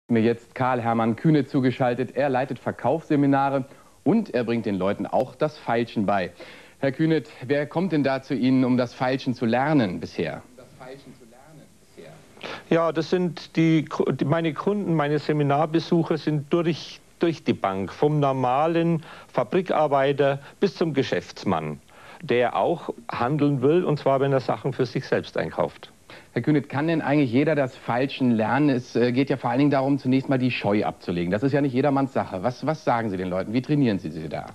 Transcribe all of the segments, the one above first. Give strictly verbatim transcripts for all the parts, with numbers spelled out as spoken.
Mir jetzt Karl-Hermann Kühne zugeschaltet. Er leitet Verkaufsseminare und er bringt den Leuten auch das Feilschen bei. Herr Kühne, wer kommt denn da zu Ihnen, um das Feilschen zu lernen bisher? Ja, das sind die, die meine Kunden, meine Seminarbesucher sind durch, durch die Bank, vom normalen Fabrikarbeiter bis zum Geschäftsmann, der auch handeln will, und zwar, wenn er Sachen für sich selbst einkauft. Herr Kühne, kann denn eigentlich jeder das Feilschen lernen? Es äh, geht ja vor allen Dingen darum, zunächst mal die Scheu abzulegen. Das ist ja nicht jedermanns Sache. Was, was sagen Sie den Leuten? Wie trainieren Sie sie da?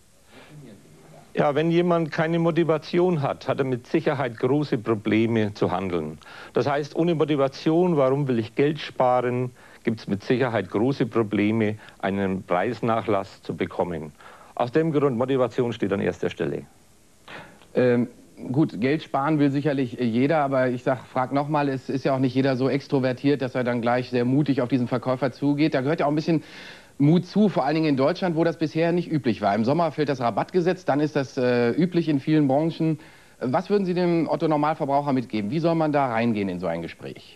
Ja, wenn jemand keine Motivation hat, hat er mit Sicherheit große Probleme zu handeln. Das heißt, ohne Motivation, warum will ich Geld sparen, gibt es mit Sicherheit große Probleme, einen Preisnachlass zu bekommen. Aus dem Grund, Motivation steht an erster Stelle. Ähm, gut, Geld sparen will sicherlich jeder, aber ich sag, frag nochmal, es ist ja auch nicht jeder so extrovertiert, dass er dann gleich sehr mutig auf diesen Verkäufer zugeht. Da gehört ja auch ein bisschen Mut zu, vor allen Dingen in Deutschland, wo das bisher nicht üblich war. Im Sommer fällt das Rabattgesetz, dann ist das äh, üblich in vielen Branchen. Was würden Sie dem Otto-Normalverbraucher mitgeben? Wie soll man da reingehen in so ein Gespräch?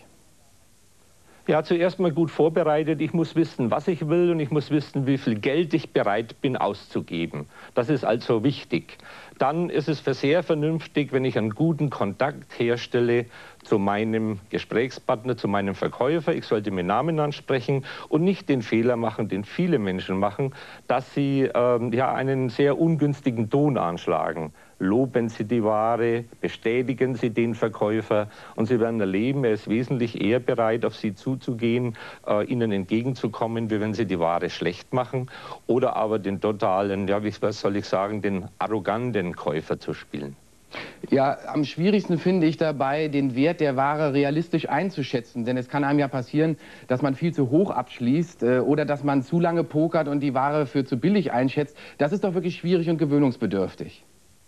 Ja, zuerst mal gut vorbereitet. Ich muss wissen, was ich will, und ich muss wissen, wie viel Geld ich bereit bin auszugeben. Das ist also wichtig. Dann ist es sehr vernünftig, wenn ich einen guten Kontakt herstelle zu meinem Gesprächspartner, zu meinem Verkäufer. Ich sollte mit Namen ansprechen und nicht den Fehler machen, den viele Menschen machen, dass sie ähm, ja, einen sehr ungünstigen Ton anschlagen. Loben Sie die Ware, bestätigen Sie den Verkäufer, und Sie werden erleben, er ist wesentlich eher bereit, auf Sie zuzugehen, äh, Ihnen entgegenzukommen, wie wenn Sie die Ware schlecht machen oder aber den totalen, ja, wie, was soll ich sagen, den arroganten Käufer zu spielen. Ja, am schwierigsten finde ich dabei, den Wert der Ware realistisch einzuschätzen. Denn es kann einem ja passieren, dass man viel zu hoch abschließt äh, oder dass man zu lange pokert und die Ware für zu billig einschätzt. Das ist doch wirklich schwierig und gewöhnungsbedürftig.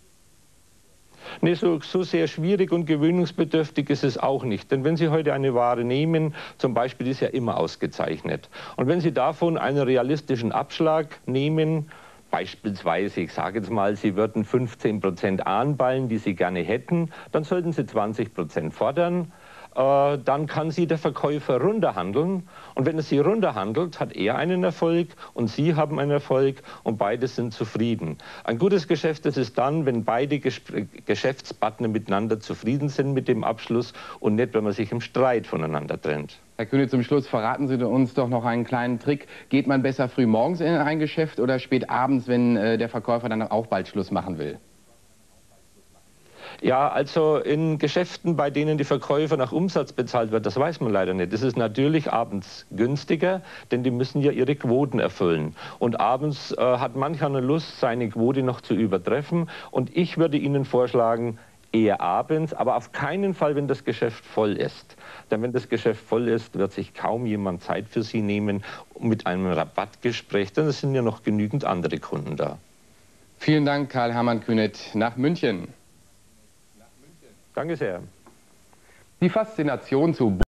Nee, so, so sehr schwierig und gewöhnungsbedürftig ist es auch nicht. Denn wenn Sie heute eine Ware nehmen, zum Beispiel, die ist ja immer ausgezeichnet. Und wenn Sie davon einen realistischen Abschlag nehmen, beispielsweise, ich sage jetzt mal, Sie würden fünfzehn Prozent anballen, die Sie gerne hätten, dann sollten Sie zwanzig Prozent fordern. Äh, dann kann Sie der Verkäufer runterhandeln. Und wenn er Sie runterhandelt, hat er einen Erfolg und Sie haben einen Erfolg und beide sind zufrieden. Ein gutes Geschäft ist es dann, wenn beide Ges Geschäftspartner miteinander zufrieden sind mit dem Abschluss und nicht, wenn man sich im Streit voneinander trennt. Herr Kühne, zum Schluss verraten Sie uns doch noch einen kleinen Trick. Geht man besser früh morgens in ein Geschäft oder spät abends, wenn äh, der Verkäufer dann auch bald Schluss machen will? Ja, also in Geschäften, bei denen die Verkäufer nach Umsatz bezahlt wird, das weiß man leider nicht. Das ist natürlich abends günstiger, denn die müssen ja ihre Quoten erfüllen. Und abends äh, hat manch einer Lust, seine Quote noch zu übertreffen. Und ich würde Ihnen vorschlagen, eher abends, aber auf keinen Fall, wenn das Geschäft voll ist. Denn wenn das Geschäft voll ist, wird sich kaum jemand Zeit für Sie nehmen mit einem Rabattgespräch, denn es sind ja noch genügend andere Kunden da. Vielen Dank, Karl-Hermann Kühne, nach München. Danke sehr. Die Faszination zu